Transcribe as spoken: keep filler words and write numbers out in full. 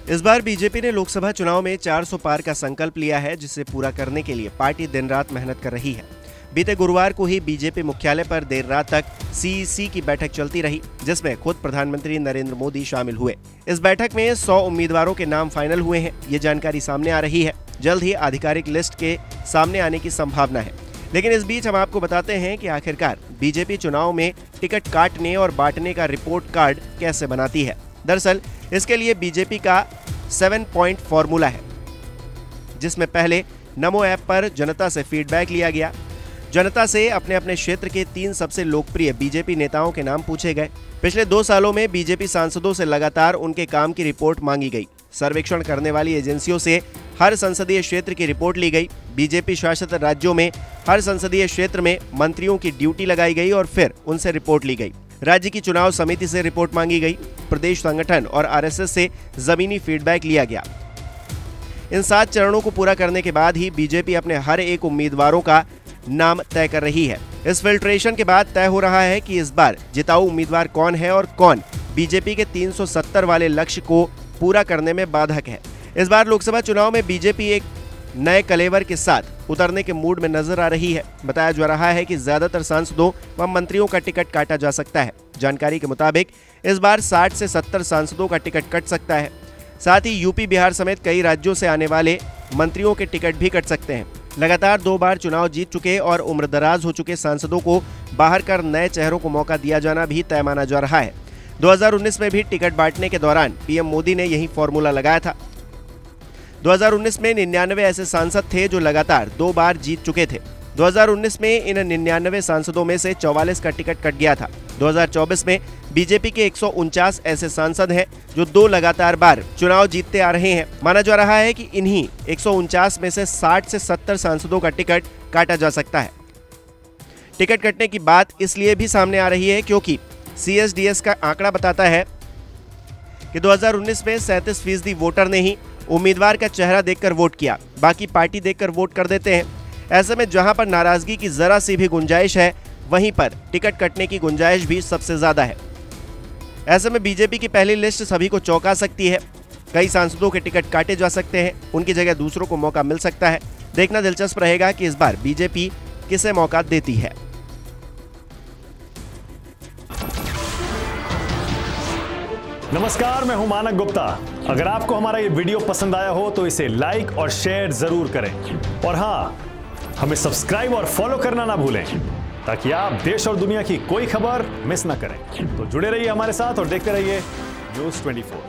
इस बार बीजेपी ने लोकसभा चुनाव में चार सौ पार का संकल्प लिया है, जिसे पूरा करने के लिए पार्टी दिन रात मेहनत कर रही है। बीते गुरुवार को ही बीजेपी मुख्यालय पर देर रात तक सीईसी की बैठक चलती रही, जिसमें खुद प्रधानमंत्री नरेंद्र मोदी शामिल हुए। इस बैठक में सौ उम्मीदवारों के नाम फाइनल हुए हैं, ये जानकारी सामने आ रही है। जल्द ही आधिकारिक लिस्ट के सामने आने की संभावना है। लेकिन इस बीच हम आपको बताते हैं कि आखिरकार बीजेपी चुनाव में टिकट काटने और बांटने का रिपोर्ट कार्ड कैसे बनाती है। दरअसल इसके लिए बीजेपी का सेवन पॉइंट फॉर्मूला है, जिसमें पहले नमो ऐप पर जनता से फीडबैक लिया गया। जनता से अपने अपने क्षेत्र के तीन सबसे लोकप्रिय बीजेपी नेताओं के नाम पूछे गए। पिछले दो सालों में बीजेपी सांसदों से लगातार उनके काम की रिपोर्ट मांगी गई। सर्वेक्षण करने वाली एजेंसियों से हर संसदीय क्षेत्र की रिपोर्ट ली गई। बीजेपी शासित राज्यों में हर संसदीय क्षेत्र में मंत्रियों की ड्यूटी लगाई गई और फिर उनसे रिपोर्ट ली गई। राज्य की चुनाव समिति से रिपोर्ट मांगी गई। प्रदेश संगठन और आरएसएस से जमीनी फीडबैक लिया गया। इन सात चरणों को पूरा करने के बाद ही बीजेपी अपने हर एक उम्मीदवारों का नाम तय कर रही है। इस फिल्ट्रेशन के बाद तय हो रहा है कि इस बार जिताऊ उम्मीदवार कौन है और कौन बीजेपी के तीन सौ सत्तर वाले लक्ष्य को पूरा करने में बाधक है। इस बार लोकसभा चुनाव में बीजेपी एक नए कलेवर के साथ उतरने के मूड में नजर आ रही है। बताया जा रहा है कि ज्यादातर सांसदों व मंत्रियों का टिकट काटा जा सकता है। जानकारी के मुताबिक इस बार साठ से सत्तर सांसदों का टिकट कट सकता है। साथ ही यूपी, बिहार समेत कई राज्यों से आने वाले मंत्रियों के टिकट भी कट सकते हैं। लगातार दो बार चुनाव जीत चुके और उम्रदराज हो चुके सांसदों को बाहर कर नए चेहरों को मौका दिया जाना भी तय माना जा रहा है। दो हज़ार उन्नीस में भी टिकट बांटने के दौरान पीएम मोदी ने यही फॉर्मूला लगाया था। दो हज़ार उन्नीस में निन्यानवे ऐसे सांसद थे जो लगातार दो बार जीत चुके थे। दो हज़ार उन्नीस में इन निन्यानवे सांसदों में से चौवालीस का टिकट कट गया था। दो हज़ार चौबीस में बीजेपी के एक सौ उनचास ऐसे सांसद हैं जो दो लगातार बार चुनाव जीतते आ रहे हैं। माना जा रहा है कि इन्हीं एक सौ उनचास में से साठ से सत्तर सांसदों का टिकट काटा जा सकता है। टिकट कटने की बात इसलिए भी सामने आ रही है क्योंकि सीएसडीएस का आंकड़ा बताता है कि दो हज़ार उन्नीस में सैंतीस फीसदी वोटर ने ही उम्मीदवार का चेहरा देखकर वोट किया, बाकी पार्टी देखकर वोट कर देते हैं। ऐसे में जहां पर नाराजगी की जरा सी भी गुंजाइश है, वहीं पर टिकट कटने की गुंजाइश भी सबसे ज्यादा है। ऐसे में बीजेपी की पहली लिस्ट सभी को चौंका सकती है। कई सांसदों के टिकट काटे जा सकते हैं, उनकी जगह दूसरों को मौका मिल सकता है। देखना दिलचस्प रहेगा कि इस बार बीजेपी किसे मौका देती है। नमस्कार, मैं हूं मानक गुप्ता। अगर आपको हमारा ये वीडियो पसंद आया हो तो इसे लाइक और शेयर जरूर करें, और हाँ, हमें सब्सक्राइब और फॉलो करना ना भूलें ताकि आप देश और दुनिया की कोई खबर मिस ना करें। तो जुड़े रहिए हमारे साथ और देखते रहिए न्यूज़ चौबीस।